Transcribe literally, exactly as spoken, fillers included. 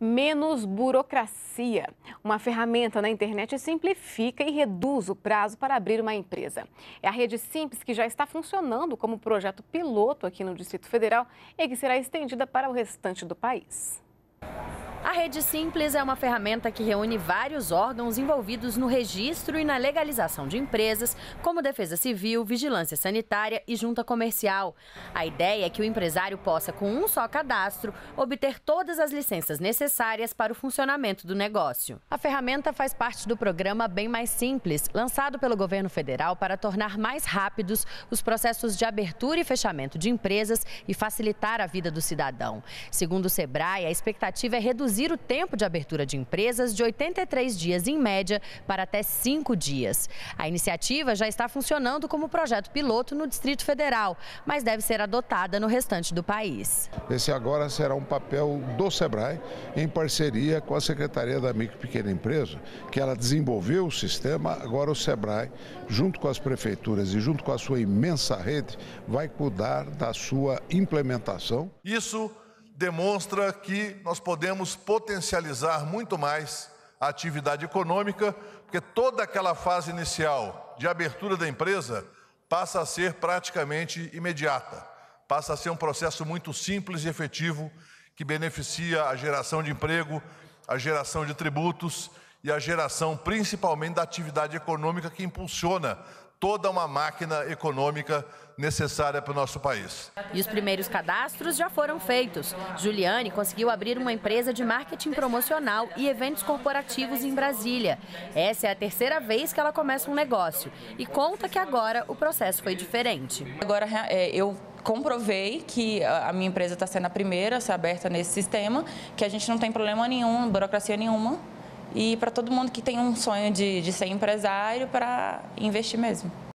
Menos burocracia. Uma ferramenta na internet simplifica e reduz o prazo para abrir uma empresa. É a Rede Simples que já está funcionando como projeto piloto aqui no Distrito Federal e que será estendida para o restante do país. A Rede Simples é uma ferramenta que reúne vários órgãos envolvidos no registro e na legalização de empresas, como Defesa Civil, Vigilância Sanitária e Junta Comercial. A ideia é que o empresário possa, com um só cadastro, obter todas as licenças necessárias para o funcionamento do negócio. A ferramenta faz parte do programa Bem Mais Simples, lançado pelo governo federal para tornar mais rápidos os processos de abertura e fechamento de empresas e facilitar a vida do cidadão. Segundo o Sebrae, a expectativa é reduzir reduzir o tempo de abertura de empresas de oitenta e três dias em média para até cinco dias. A iniciativa já está funcionando como projeto piloto no Distrito Federal, mas deve ser adotada no restante do país. Esse agora será um papel do Sebrae, em parceria com a Secretaria da Micro e Pequena Empresa, que ela desenvolveu o sistema. Agora o Sebrae, junto com as prefeituras e junto com a sua imensa rede, vai cuidar da sua implementação. Isso demonstra que nós podemos potencializar muito mais a atividade econômica, porque toda aquela fase inicial de abertura da empresa passa a ser praticamente imediata, passa a ser um processo muito simples e efetivo que beneficia a geração de emprego, a geração de tributos e a geração principalmente da atividade econômica que impulsiona toda uma máquina econômica necessária para o nosso país. E os primeiros cadastros já foram feitos. Juliane conseguiu abrir uma empresa de marketing promocional e eventos corporativos em Brasília. Essa é a terceira vez que ela começa um negócio e conta que agora o processo foi diferente. Agora é, eu comprovei que a minha empresa está sendo a primeira a ser aberta nesse sistema, que a gente não tem problema nenhum, burocracia nenhuma. E para todo mundo que tem um sonho de, de ser empresário, para investir mesmo.